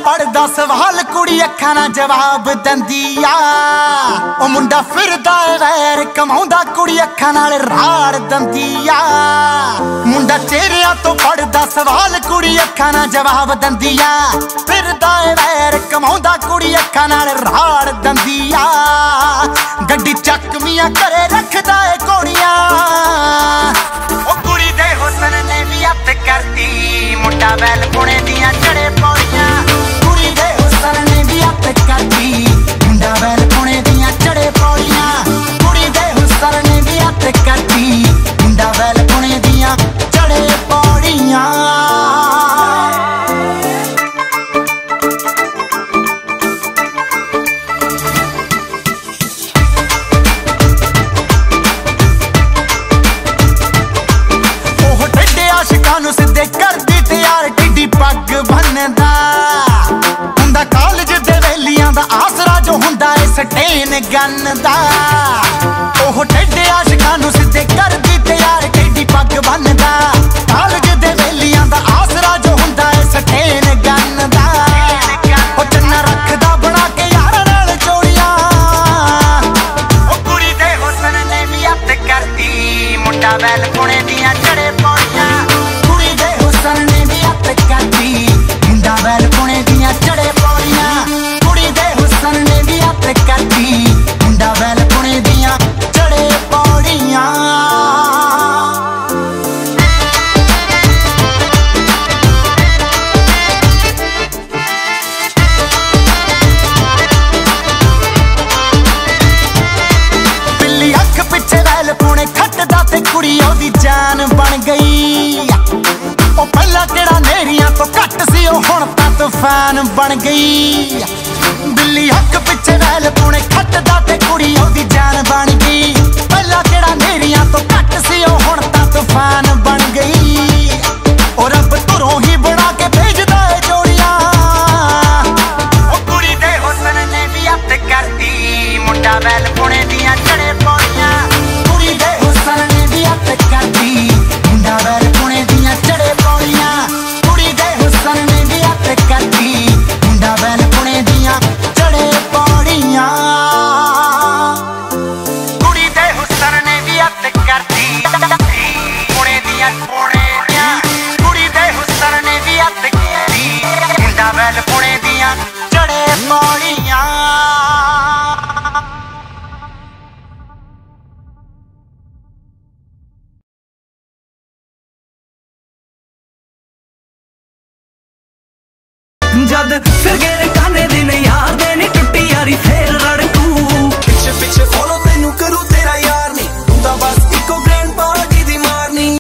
पढ़दा सवाल कुड़ी अखां नाल जवाब दिंदी आ। ओ मुंडा फिरदा गैर कमाउंदा कुड़ी अखां नाल राड़ दिंदी आ। मुंडा चेहरियां तो पढ़दा सवाल कुड़ी अखां नाल जवाब दिंदी आ। फिरदा गैर कमाउंदा कुड़ी अखां नाल राड़ दिंदी आ। गड्डी चकमियां घरे रखदा ए घोड़ियां। ओ कुड़ी दे हुस्न ने भी हत्थ करदी मुंडा बैल पुणे दियां चढ़े पौड़ियां। कुड़ी दे हुस्न ने भी हत्थ करदी मुंडा बैल पुणे दियां चढ़े पौड़ियां। कुड़ी दे हुस्न ने भी हत्थ करदी मुंडा बैल पुणे दियां चढ़े पौड़ियां। सिद्धे करदी तैयार टिड्डी पग बनदा हुंदा कॉलेज दे वेलियां दा आसरा जो हुंदा है स्टेन गन दा। ओह टेढ़े आशिकां नूं सिद्धे करदी तैयार टिड्डी पग बनदा कॉलेज दे वेलियां दा आसरा जो हुंदा है स्टेन गन दा। ओ चन्ना रखदा बना के यार नाल जोड़ियां। ओ कुड़ी दे हुस्न ने भी हत्थ करदी मुंडा बैल पुणे दियां चढ़े पौड़ियां। ने भी हत्थ करदी मुंडा बैल पुणे दियां चढ़े पौड़ियां। कुड़ी दे हुस्न ने भी हत्थ करदी मुंडा बैल पुणे दियां चढ़े पौड़ियां। बिल्ली अख पिछे बैल पुणे खटदा ते कुड़ी ओदी जान बन गई। ओ पहला केड़ा नेरियां तो घट सी ओ हुण तां तूफान बन गई। बिल्ली हक पिछे बैल पुणे खटदा ते कुड़ी ओदी जान बन गई। पहला केड़ा नेरियां तो घट सी ओ हुण तां तूफान बन गई। ओ रब तुरों ही बना के भेजदा ए जोड़ियां। ओ कुड़ी दे हुस्न ने भी हत्थ करदी मुंडा बैल पुणे दियां चढ़े पौड़ियां। कुड़ी दे हुस्न ने भी हत्थ करदी मुंडा बैल पुणे दियां चढ़े पौड़ियां। कुड़ी दे हुस्न ने भी हत्थ करदी मुंडा बैल पुणे दियां चढ़े पौड़ियां। कुड़ी दे हुस्न ने भी हत्थ करदी पुणे दियां पौड़ियां। कुड़ी दे हुस्न ने भी हत्थ करदी मुंडा बैल पुणे दियां चढ़े पौड़ियां। जद फिर